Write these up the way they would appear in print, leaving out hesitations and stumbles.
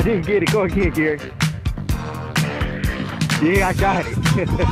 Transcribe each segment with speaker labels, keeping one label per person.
Speaker 1: You can get it. Go again, Gary. Yeah, I got it.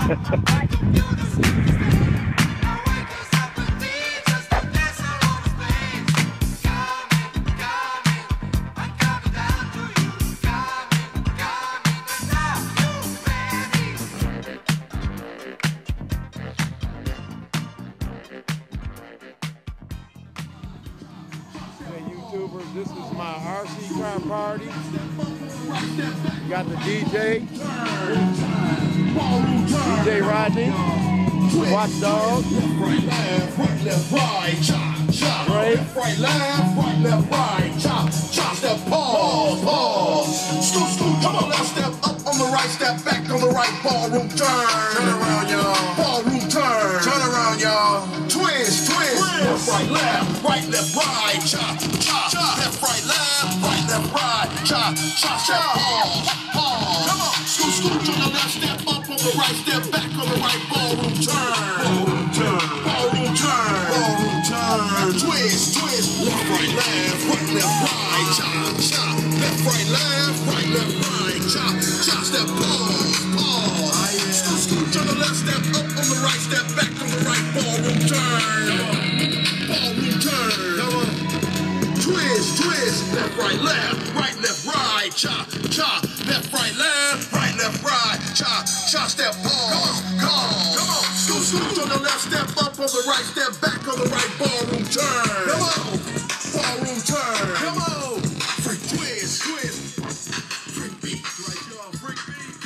Speaker 2: YouTubers, this is my RC car party. Got the DJ Rodney, Watchdog, Dre,
Speaker 3: right, left, right, left, right, chop, step, pause, come on, left step up on the right, step back on the right, ballroom turn around, y'all, ballroom turn around, y'all, twist, left, right, chop, left, right, chop, pause, come on, scoot, on the left, step up on the right, step back on the right, ballroom turn, twist, left, right, chop, left, right, chop, step, pause, scoot, on the left, step up on the right, step back on the right, ballroom turn, twist, left, right, chop, left, right, chop, step, pause, come on, scoot, on the left, step up on the right, step back on the right, ballroom turn, come on, ballroom turn, come on, freak, twist, freak beat, right, y'all, freak beat.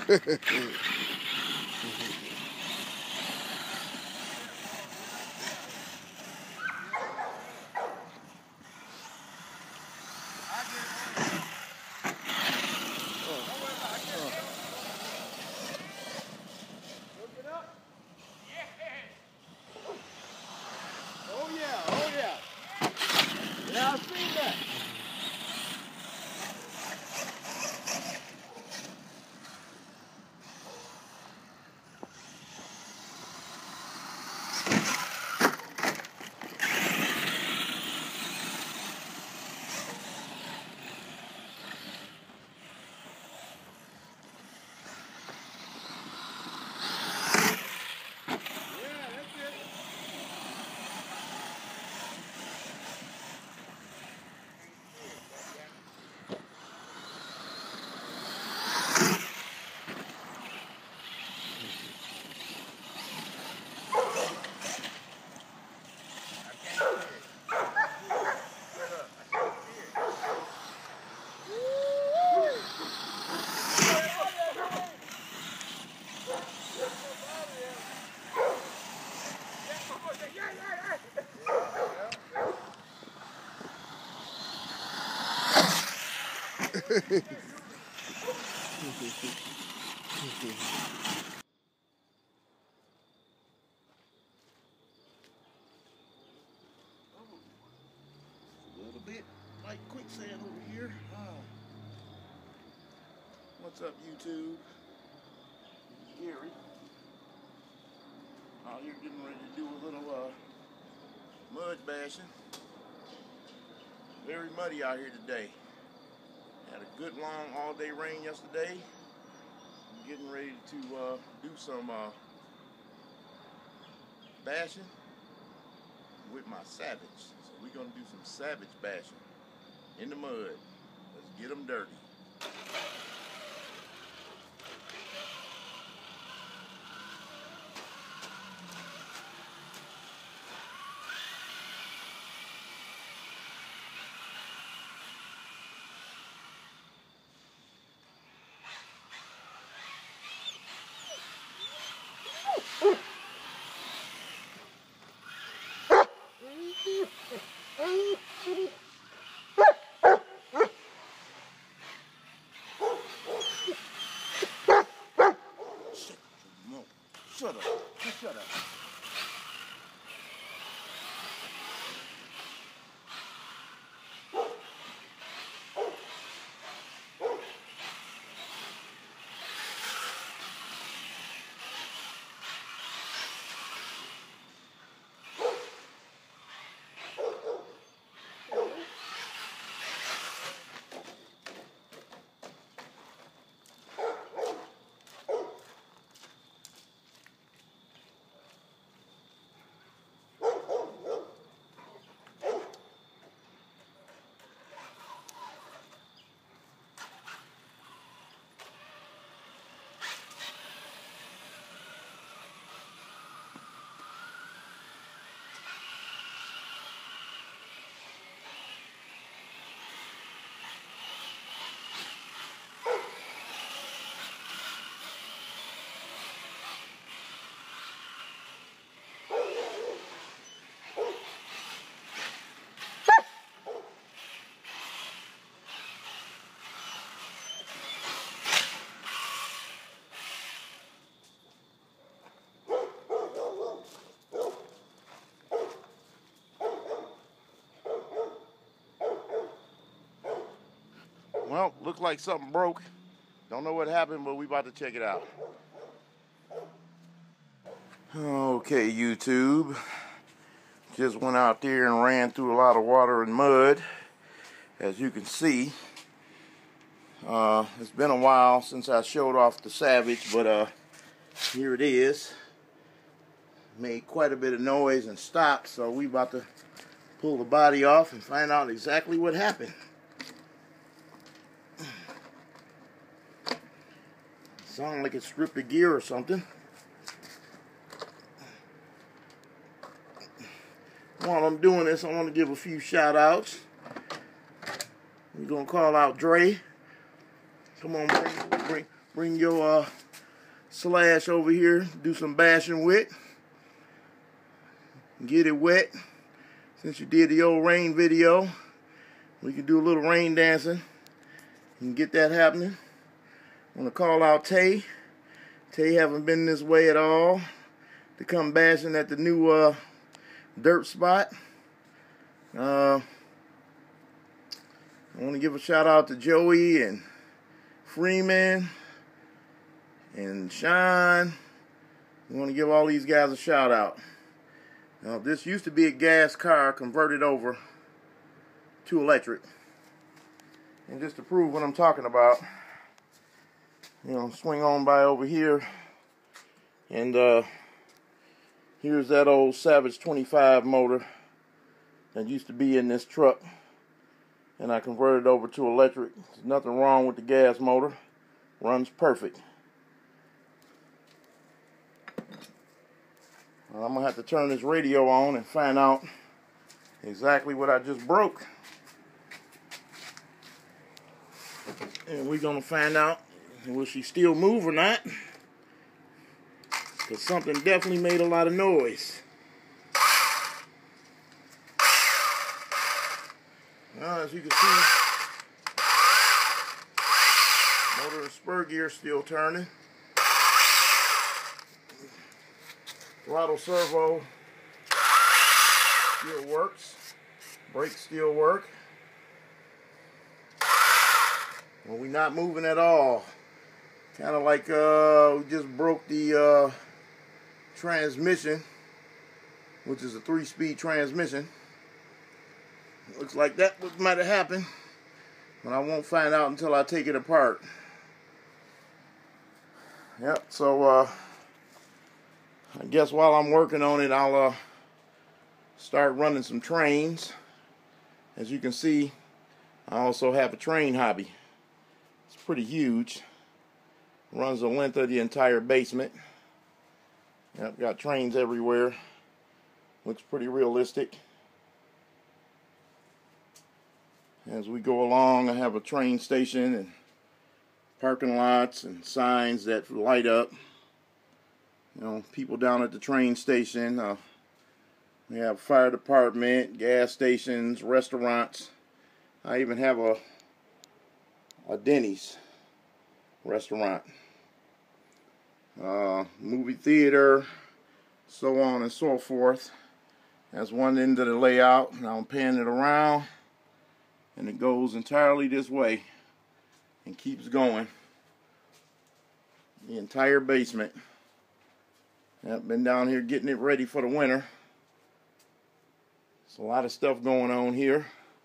Speaker 2: Oh yeah, oh yeah. Yeah, I've seen that. Yeah, that's it.
Speaker 3: A little bit like quicksand over here. What's up, YouTube? Gary. Out here getting ready to do a little mud bashing. Very muddy out here today. Had a good long all-day rain yesterday. I'm getting ready to do some bashing with my Savage. So we're gonna do some Savage bashing in the mud. Let's get them dirty. Shut up. Shut up. Well, looked like something broke. Don't know what happened, but we about to check it out. Okay, YouTube. Just went out there and ran through a lot of water and mud. As you can see, it's been a while since I showed off the Savage, but here it is. Made quite a bit of noise and stopped, so we about to pull the body off and find out exactly what happened. Sounded like it stripped the gear or something. While I'm doing this, I want to give a few shout outs. We're going to call out Dre. Come on, bring your slash over here, do some bashing with. Get it wet. Since you did the old rain video, we can do a little rain dancing and get that happening. I want to call out Tay. Tay haven't been this way at all to come bashing at the new dirt spot. I want to give a shout out to Joey and Freeman and Sean. I want to give all these guys a shout out. Now, this used to be a gas car converted over to electric. And just to prove what I'm talking about, you know, swing on by over here, and here's that old Savage 25 motor that used to be in this truck, and I converted over to electric. There's nothing wrong with the gas motor. Runs perfect. Well, I'm gonna have to turn this radio on and find out exactly what I just broke. And we're gonna find out, will she still move or not? Because something definitely made a lot of noise. Now, as you can see, motor and spur gear still turning. Throttle servo still works. Brakes still work. Well, we're not moving at all. Kind of like we just broke the transmission, which is a 3-speed transmission. Looks like that might have happened, but I won't find out until I take it apart. Yep, so I guess while I'm working on it, I'll start running some trains. As you can see, I also have a train hobby. It's pretty huge. Runs the length of the entire basement. Yep, got trains everywhere. Looks pretty realistic. As we go along, I have a train station and parking lots and signs that light up. You know, people down at the train station. We have fire department, gas stations, restaurants. I even have a Denny's restaurant. Movie theater, so on and so forth. That's one end of the layout, and I'm panning it around, and it goes entirely this way and keeps going. The entire basement. I've been down here getting it ready for the winter. There's a lot of stuff going on here.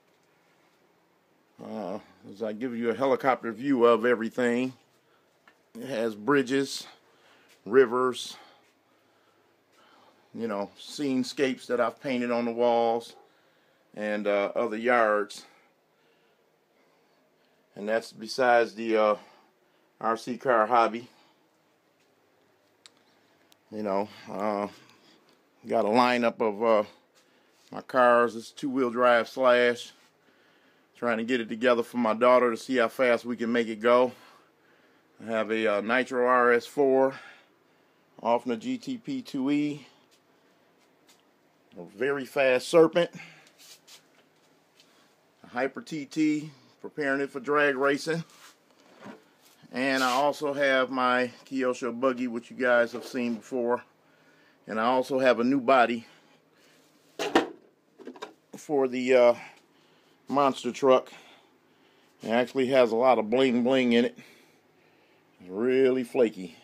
Speaker 3: As I give you a helicopter view of everything, it has bridges, rivers, you know, scenescapes that I've painted on the walls, and other yards. And that's besides the RC car hobby. You know, got a lineup of my cars. This two-wheel drive Slash. Trying to get it together for my daughter to see how fast we can make it go. I have a Nitro RS4 off the GTP 2E. A very fast Serpent. A Hyper TT, preparing it for drag racing. And I also have my Kyosho buggy, which you guys have seen before. And I also have a new body for the monster truck. It actually has a lot of bling bling in it. It's really flaky.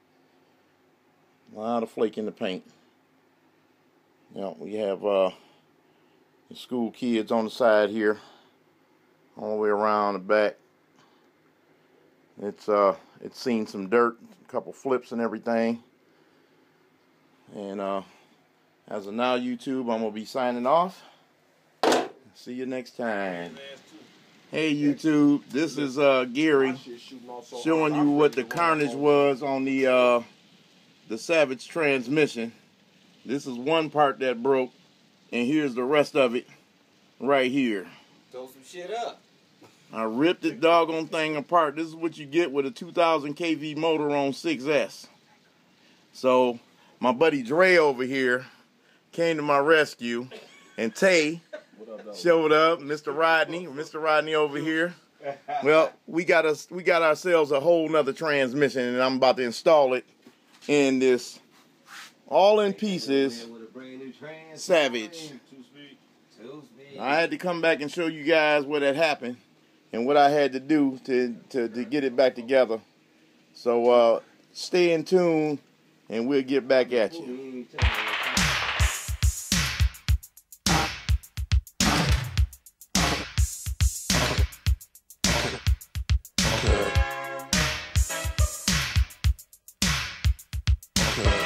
Speaker 3: A lot of flake in the paint. Now we have the school kids on the side here, all the way around the back. It's seen some dirt, a couple flips and everything. And as of now, YouTube, I'm gonna be signing off. See you next time. Hey YouTube, this is Gary showing you what the carnage was on the Savage transmission. This is one part that broke, and here's the rest of it right here.
Speaker 4: Throw some shit up. I ripped the doggone thing apart. This is what you get with a 2000 kV motor on 6S. So my buddy Dre over here came to my rescue, and Tay showed up. Mr. Rodney over here. Well, we got ourselves a whole nother transmission, and I'm about to install it in this all in pieces Savage. I had to come back and show you guys what had happened and what I had to do to get it back together. So stay in tune, and we'll get back at you.
Speaker 3: Okay.